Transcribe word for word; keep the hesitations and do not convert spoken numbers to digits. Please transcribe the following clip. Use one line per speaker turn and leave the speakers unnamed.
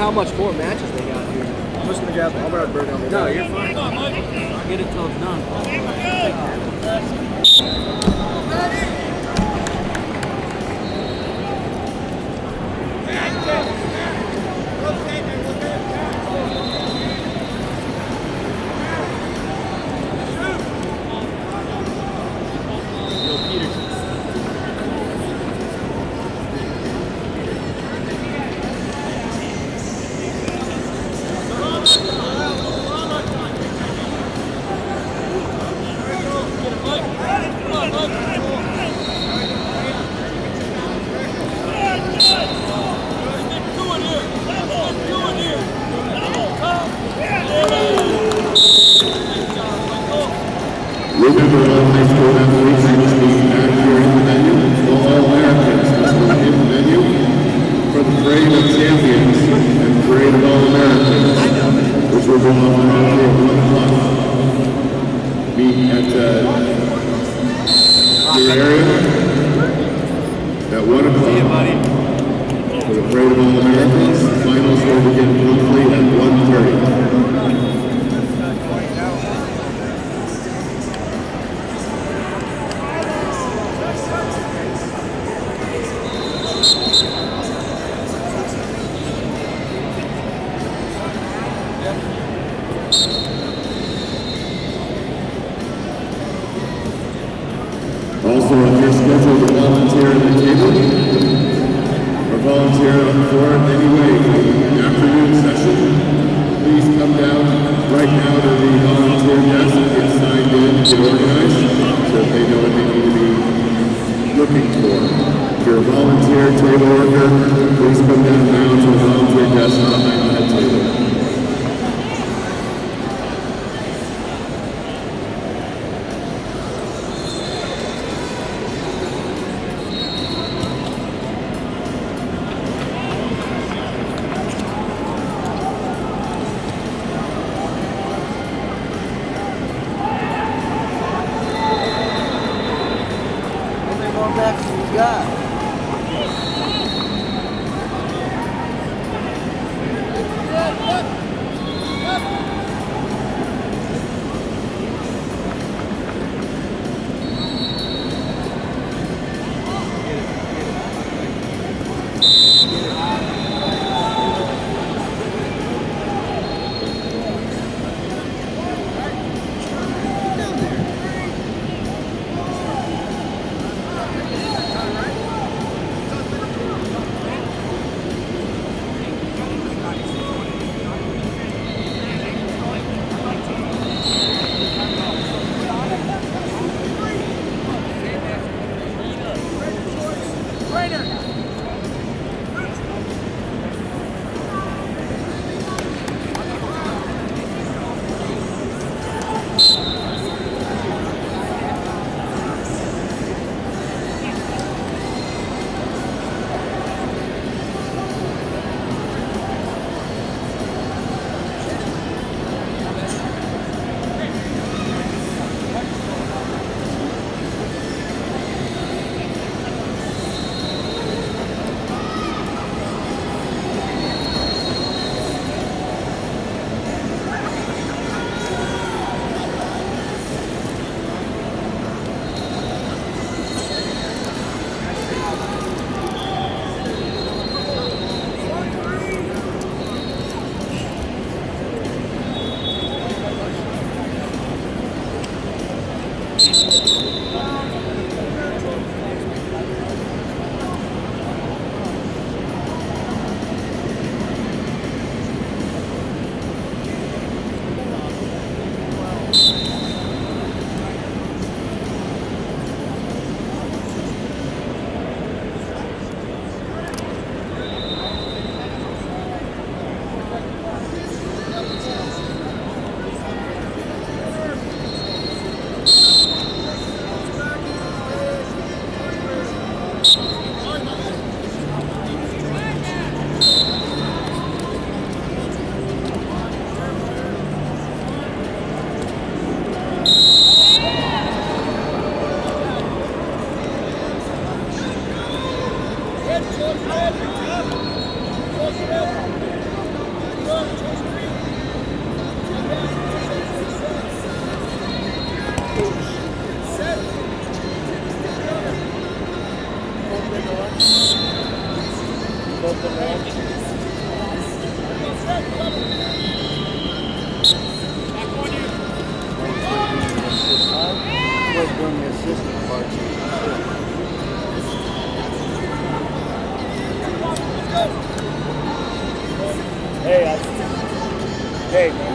how much more matches they got here. I'm just gonna grab. I'll grab a bird on the No, you're fine. I'll get it till it's done.
Remember, all high school athletes must be back here in the venue. All Americans must be in the venue for the Parade of Champions and Parade of All Americans, which will go on around here at one o'clock. Meet at uh, your area at one o'clock for the Parade of All Americans. Finals will begin promptly at one thirty. Also, if you're scheduled to volunteer at the table or volunteer on the floor in any way for the afternoon session, please come down right now to the volunteer desk and get signed in, get organized, so that they know what they need to be looking for. If you're a volunteer table worker, please come down now to the volunteer desk behind that table.
Next we got. consistent parts. Hey, I, hey, man.